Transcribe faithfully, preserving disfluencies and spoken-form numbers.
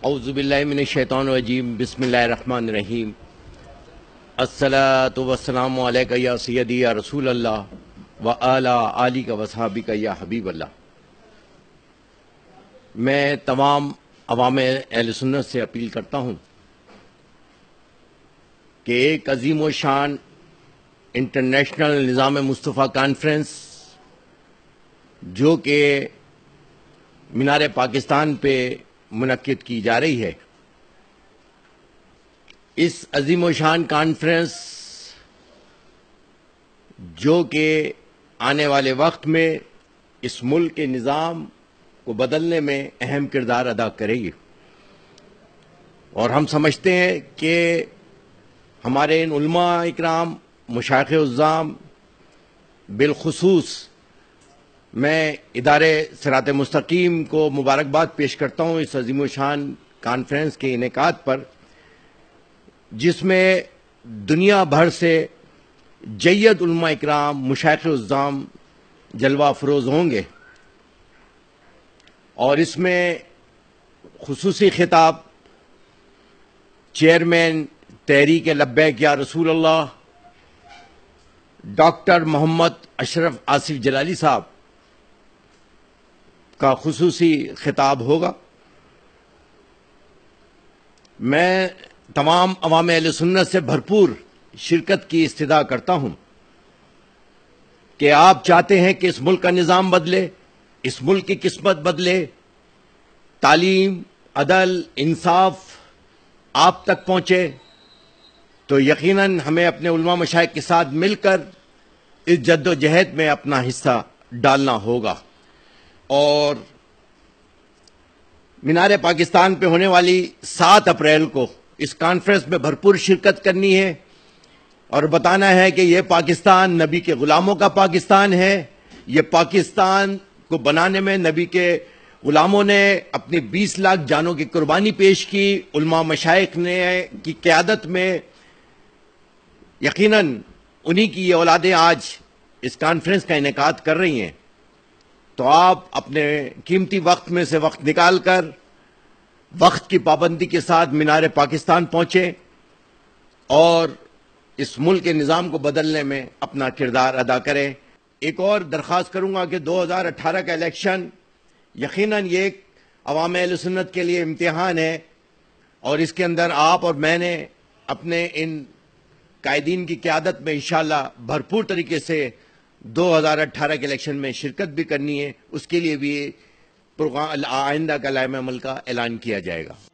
اعوذ باللہ من الشیطان الرجیم بسم اللہ الرحمن الرحیم الصلاۃ والسلام علیک یا سیدی یا رسول اللہ و اعلیٰ آلک و صحابک یا حبیب اللہ۔ میں تمام عوام اہل سنت سے اپیل کرتا ہوں کہ ایک عظیم و شان انٹرنیشنل نظام مصطفیٰ کانفرنس جو کہ مینار پاکستان پہ منعقد کی جا رہی ہے، اس عظیم و شان کانفرنس جو کہ آنے والے وقت میں اس ملک کے نظام کو بدلنے میں اہم کردار ادا کرے گی، اور ہم سمجھتے ہیں کہ ہمارے ان علماء اکرام، مشائخ عظام، بالخصوص میں ادارے صراط مستقیم کو مبارکباد پیش کرتا ہوں اس عظیم و شان کانفرنس کے انعقاد پر، جس میں دنیا بھر سے جید علماء اکرام، مشائخ عظام جلوہ افروز ہوں گے، اور اس میں خصوصی خطاب چیئرمین تحریک لبیک یا رسول اللہ ڈاکٹر محمد اشرف آصف جلالی صاحب کا خصوصی خطاب ہوگا۔ میں تمام عوام اہل سنت سے بھرپور شرکت کی استدعا کرتا ہوں کہ آپ چاہتے ہیں کہ اس ملک کا نظام بدلے، اس ملک کی قسمت بدلے، تعلیم، عدل، انصاف آپ تک پہنچے، تو یقیناً ہمیں اپنے علماء مشائخ کے ساتھ مل کر اس جد و جہد میں اپنا حصہ ڈالنا ہوگا، اور مینار پاکستان پہ ہونے والی سات اپریل کو اس کانفرنس میں بھرپور شرکت کرنی ہے، اور بتانا ہے کہ یہ پاکستان نبی کے غلاموں کا پاکستان ہے۔ یہ پاکستان کو بنانے میں نبی کے غلاموں نے اپنی بیس لاکھ جانوں کی قربانی پیش کی، علماء مشائخ نے کی قیادت میں، یقیناً انہی کی یہ اولادیں آج اس کانفرنس کا انعقاد کر رہی ہیں۔ تو آپ اپنے قیمتی وقت میں سے وقت نکال کر وقت کی پابندی کے ساتھ مینار پاکستان پہنچیں اور اس ملک کے نظام کو بدلنے میں اپنا کردار ادا کریں۔ ایک اور درخواست کروں گا کہ دو ہزار اٹھارہ کا الیکشن یقیناً یہ ایک عوام اہل سنت کے لیے امتحان ہے، اور اس کے اندر آپ اور میں نے اپنے ان قائدین کی قیادت میں انشاءاللہ بھرپور طریقے سے دو ہزار اٹھارہ کے الیکشن میں شرکت بھی کرنی ہے۔ اس کے لیے بھی پروگرام آئندہ کا لائحہ عمل کا اعلان کیا جائے گا۔